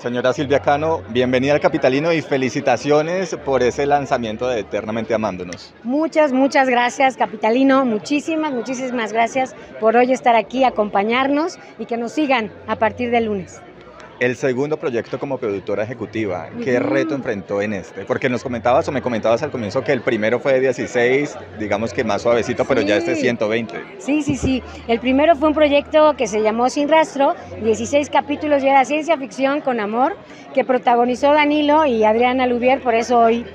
Señora Silvia Cano, bienvenida al Capitalino y felicitaciones por ese lanzamiento de Eternamente Amándonos. Muchas gracias, Capitalino. Muchísimas gracias por hoy estar aquí, acompañarnos y que nos sigan a partir del lunes. El segundo proyecto como productora ejecutiva, ¿qué reto enfrentó en este? Porque me comentabas al comienzo que el primero fue de 16, digamos que más suavecito, pero ya este es 120. Sí. El primero fue un proyecto que se llamó Sin Rastro, 16 capítulos y era ciencia ficción con amor, que protagonizó Danilo y Adriana Lubier, por eso hoy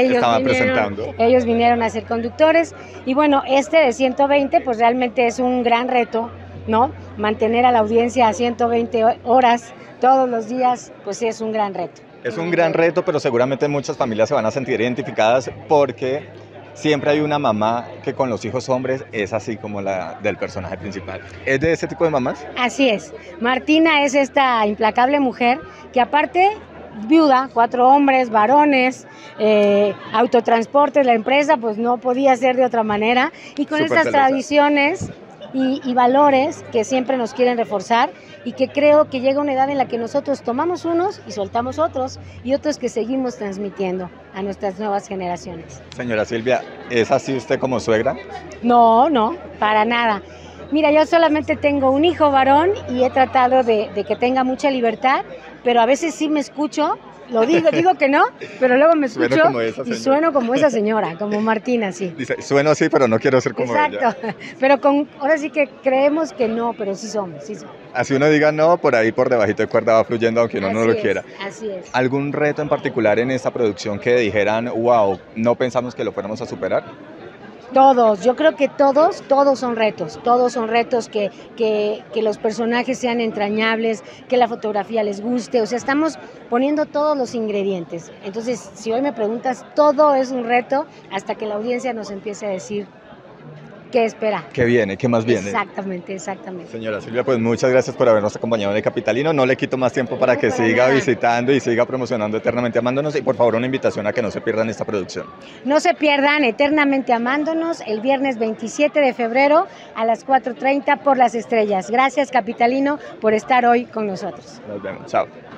ellos vinieron a ser conductores. Y bueno, este de 120 pues realmente es un gran reto, ¿no? Mantener a la audiencia a 120 horas todos los días, pues sí es un gran reto. Es un gran reto, pero seguramente muchas familias se van a sentir identificadas porque siempre hay una mamá que con los hijos hombres es así como la del personaje principal. ¿Es de ese tipo de mamás? Así es. Martina es esta implacable mujer que aparte viuda, 4 hombres, varones, autotransportes, la empresa pues no podía ser de otra manera y con estas tradiciones y valores que siempre nos quieren reforzar y que creo que llega una edad en la que nosotros tomamos unos y soltamos otros y otros que seguimos transmitiendo a nuestras nuevas generaciones. Señora Silvia, ¿es así usted como suegra? No, para nada. Mira, yo solamente tengo un hijo varón y he tratado de que tenga mucha libertad, pero a veces sí me escucho. Lo digo que no, pero luego me escucho y sueno como esa señora, como Martina, sí. Dice, sueno así, pero no quiero ser como ella. Exacto, pero ahora sí que creemos que no, pero sí somos. Así uno diga no, por ahí por debajito de cuerda va fluyendo, aunque uno no lo quiera. Así es. ¿Algún reto en particular en esta producción que dijeran, wow, no pensamos que lo fuéramos a superar? Todos, yo creo que todos son retos que los personajes sean entrañables, que la fotografía les guste, o sea, estamos poniendo todos los ingredientes. Entonces, si hoy me preguntas, todo es un reto hasta que la audiencia nos empiece a decir qué espera. ¿Qué viene? ¿Qué más viene? Exactamente. Señora Silvia, pues muchas gracias por habernos acompañado en el Capitalino. No le quito más tiempo para que siga visitando y siga promocionando Eternamente Amándonos y por favor una invitación a que no se pierdan esta producción. No se pierdan Eternamente Amándonos el viernes 27 de febrero a las 4:30 por Las Estrellas. Gracias, Capitalino, por estar hoy con nosotros. Nos vemos. Chao.